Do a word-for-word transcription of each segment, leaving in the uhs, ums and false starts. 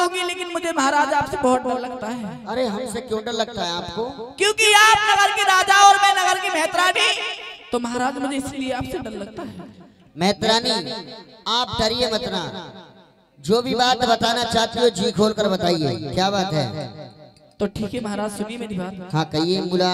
लोगी, लेकिन मुझे महाराज आपसे बहुत डर लगता है। अरे हमसे क्यों डर लगता है आपको? क्योंकि आप नगर के राजा और मैं नगर की मेहतरानी, तो महाराज मुझे इसलिए आपसे डर लगता है। मेहतरानी आप डरिए मत ना, जो भी बात बताना चाहती हो जी खोल कर बताइए, क्या बात है? तो ठीक है महाराज, सुनिए मेरी बात। हाँ कहिए मुला।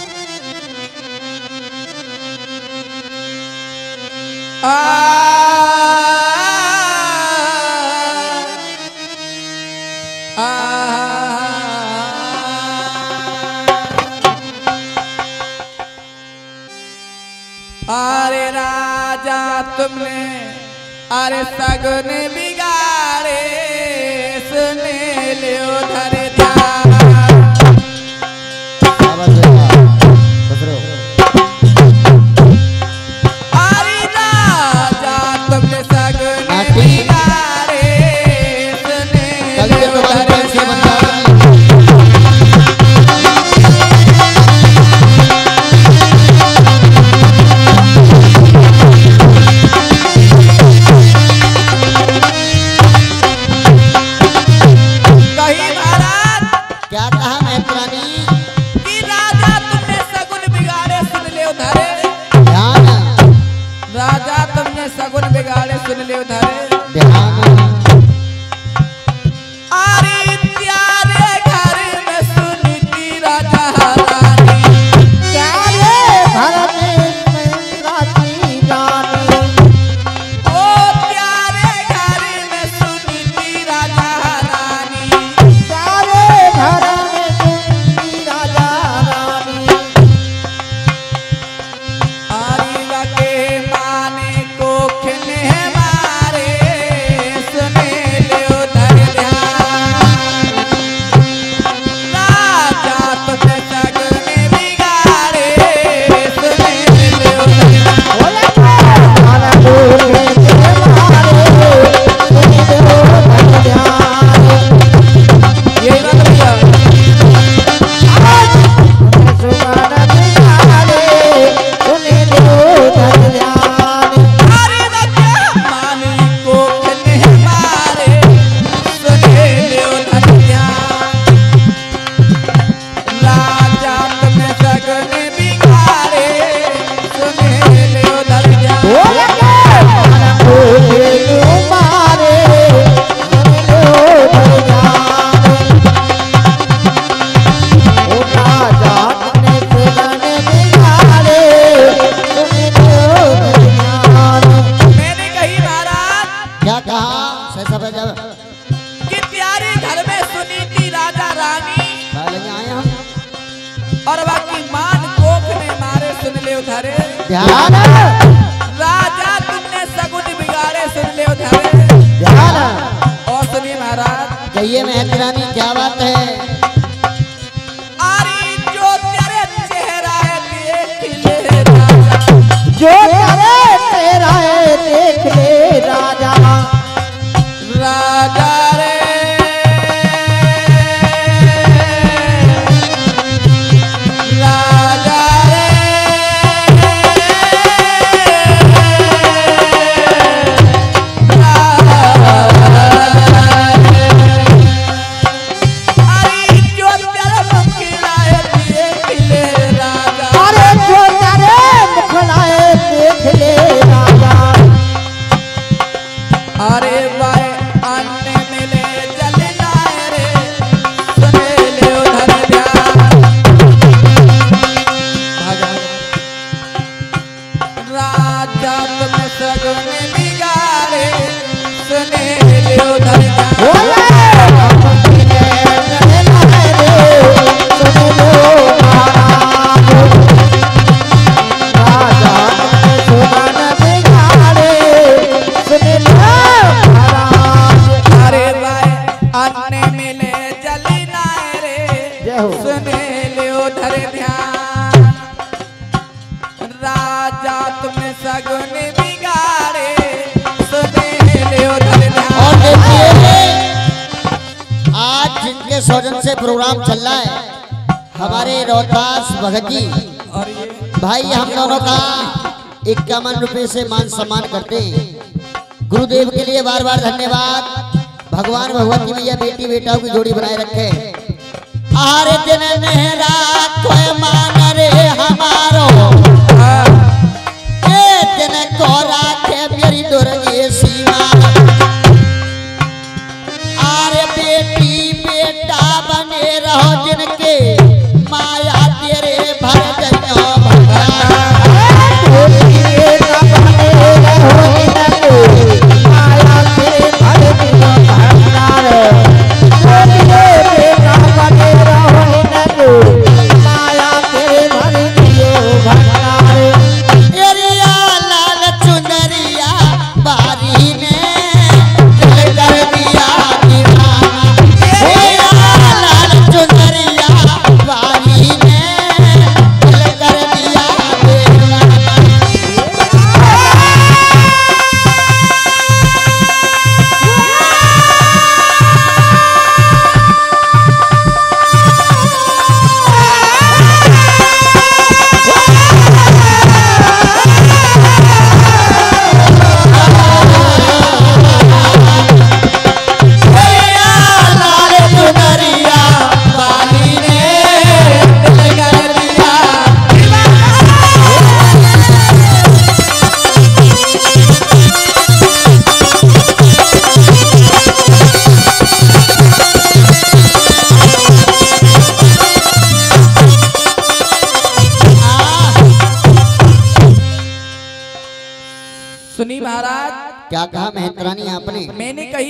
अरे राजा तुमने अरे सगुन बिगाड़े, सुने लो धरे सगुन बिगाड़े, सुन ले उधारे ध्यान। अरे प्यारे घर में सुनती राजा रानी, प्यारे घर में राजी रानी, ओ प्यारे घर में सुनती राजा रानी, प्यारे घर में सुनती राजा रानी। आरीवा के माने कि प्यारे घर में सुनीति राजा रानी, और बाकी मान कोख ने मारे, सुन ले उधारे ध्यान। राजा तुमने सगुन बिगाड़े, सुन ले उधारे ध्यान। और सुनिए महाराज, कहिए मेहतरानी क्या बात है? अरे जो तेरे चेहरा है देख ले राजा, जो तेरे चेहरा है देख ले राजा, राजा रे राजा रे अरे जो तेरे मुखलाए देख ले राजा, अरे जो तेरे मुखलाए देख ले राजा। अरे भाई अन्य मिले जलना रे, सुने ले उधर ध्यान। राजा तुम सगुन बिगाड़े, सुने ले उधर ध्यान। राजा तुमने सगुन बिगाड़े, सुने ले उधर ध्यान। और देखिए आज जिनके सौजन से प्रोग्राम चल रहा है, हमारे रोहतास भगत जी भाई, हम दोनों का इक्यावन रुपए से मान सम्मान करते हैं। गुरुदेव के लिए बार बार धन्यवाद। भगवान भगवती मैया बेटी बेटाओं की जोड़ी बनाए रखे। आरे दिन नेहरा कोई मान रे हमारो ए दिन को राखे मेरी दुर्गे सीमा। आरे बेटी बेटा बने रहो जिनके माया तेरे भर गयो सुनी महाराज। क्या कहा मेहतरानी आपने? मैंने कही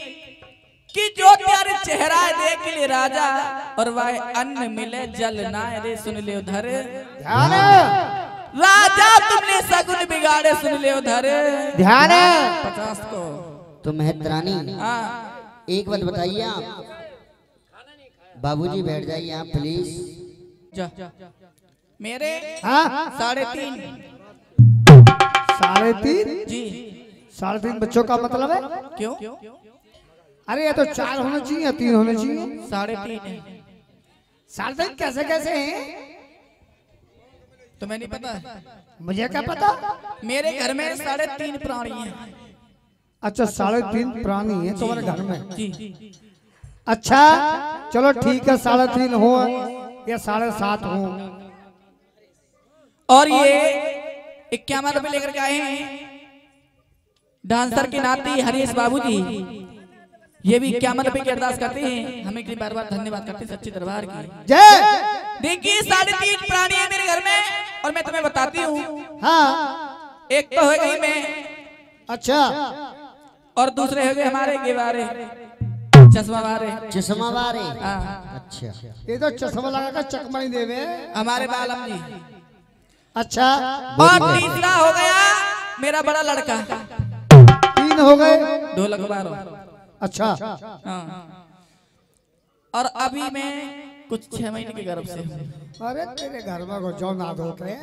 कि जो प्यारे चेहरा देख ले राजा और वह अन्न मिले जल ना रे सुन ले उधर ध्यान राजा तुमने सगुन बिगाड़े सुन ले उधर ध्यान पचास को। तो मेहतरानी हाँ एक बात बताइए आप। बाबूजी बैठ जाइए आप प्लीज। जा मेरे हाँ साढ़े तीन साढ़े तीन जी साढ़े तीन बच्चों का मतलब है क्यों? अरे ये तो चार होने चाहिए या तीन होने चाहिए। साढ़े तीन है। साढ़े तीन कैसे कैसे हैं? तुम्हें नहीं पता? मुझे क्या पता। मेरे घर में साढ़े तीन प्राणी हैं। अच्छा साढ़े तीन प्राणी है तुम्हारे घर में? जी। अच्छा चलो ठीक है साढ़े तीन हो या साढ़े सात हो। और ये इक्यावन रुपए लेकर के आए हैं डांसर के नाती हरीश बाबूजी। ये भी इक्यावन रुपए की अरदास करते हैं। हमें के लिए बार बार धन्यवाद करते हैं सच्चे दरबार की जय। देखिए साढ़े तीन प्राणी है मेरे घर में और मैं तुम्हें बताती हूँ। हाँ एक तो हो गई मैं, अच्छा और दूसरे हो गए हमारे गेवारे चश्मा वारे चश्मा वारे। हाँ। अच्छा ये तो चश्मा लगा कर चकमाई देवे हमारे बालम जी। अच्छा और तीसरा हो गया मेरा बड़ा लड़का तीन हो गए ढोलक बारो। अच्छा हाँ। और अभी मैं कुछ छह महीने के गर्भ से हूँ। अरे तेरे घर में को जो ना धो के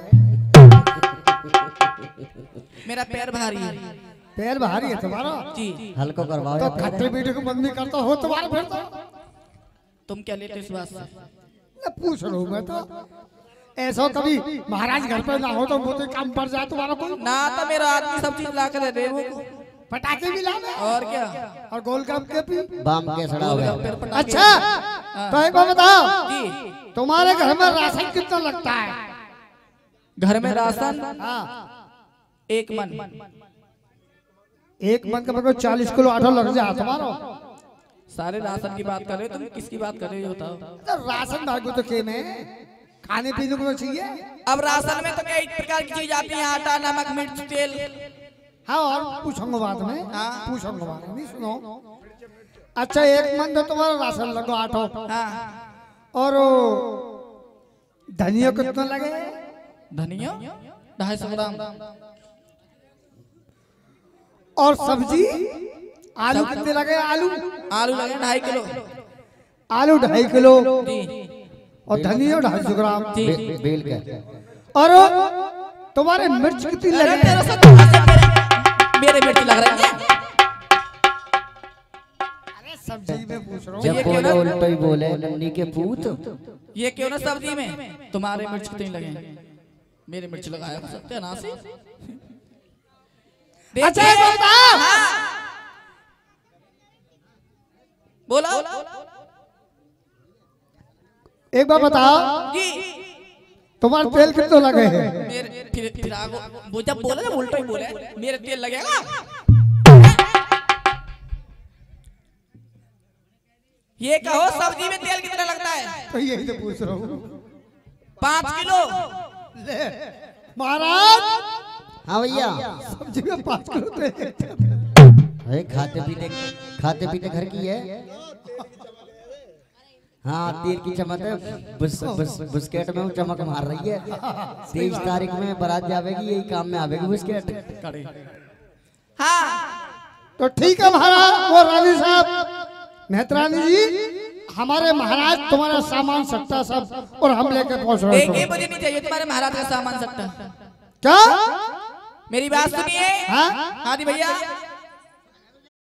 मेरा पैर भारी है। पैर भारी है तुम्हारा जी। हल्को करवाओ तो खट्टे मीठे को मन नहीं करता हो तुम्हारा फिर तो। तुम क्या लेते इस बात से? मैं पूछ रहा हूँ मैं तो ऐसा कभी महाराज घर पे ना हो तो वो तो काम पड़ जाए तुम्हारा कोई ना तो मेरा आदमी सब चीज ला कर दे वो पटाखे भी लावे और क्या और गोलगप्पे भी बाम के सड़ा हुआ। अच्छा तो एक बात बताओ जी। तुम्हारे घर में राशन कितना लगता है? घर में राशन हाँ एक मन। एक मन का मतलब चालीस किलो आटा लग जाए तुम्हारा। सारे राशन की बात कर रहे हो तुम किसकी बात कर रहे हो बताओ? तो राशन भागो तो के में खाने पीने को तो चाहिए। अब राशन में तो कई प्रकार की चीज आती है आटा नमक मिर्च तेल। हाँ और पूछूंगा बाद में। हाँ। पूछूंगा बाद में सुनो। अच्छा एक मन तो तुम्हारा राशन लगो आठो। हाँ। और धनिया कितना लगे? धनिया ढाई सौ ग्राम। और सब्जी आलू कितने लगे? आलू आलू लगे ढाई किलो। आलू ढाई किलो जी। और धनिया ढाई सौ ग्राम। जी। बे, बेल का। और तुम्हारे मिर्च कितनी अरे लगे? तेरा सब मेरे मेरे मिर्च लग रहे हैं। अरे सब्जी में पूछ रहा हूँ। जब बोले उल्टा ही बोले नन्नी के पूत। ये क्यों ना सब्जी में तुम्हारे मिर्च कितने लगे? मेरे मिर्च लगाया हो सकते हैं ना से। अच्छा एक बात बताओ। बोलो एक बार बताओ जी। तुम्हारे तेल कितने लगे हैं? मेरे फिर फिर आगो वो जब बोला ना उल्टा ही बोले मेरे तेल लगेगा। ये कहो सब्जी में तेल कितना लगता है? तो यही तो पूछ रहा हूँ। पाँच किलो। महाराज हाँ भैया, सब्जी में पाँच किलो तेल। अरे खाते पीते खाते पीते घर की है। हाँ तेल की चमक है, बुस, बुस, बुस्केट में वो चमक मार रही है। तेईस तारीख में बारात जावेगी, यही काम में आवेगी बुस्केट। हाँ तो ठीक है महाराज। वो रानी साहब मेहतरानी जी, हमारे महाराज तुम्हारा सामान सकता सब और हम लेके पहुंच रहे एक ही हैं। मुझे नहीं चाहिए तुम्हारे महाराज का सामान सकता। क्या? मेरी बात सुनिए। हाँ? हाँ जी भैया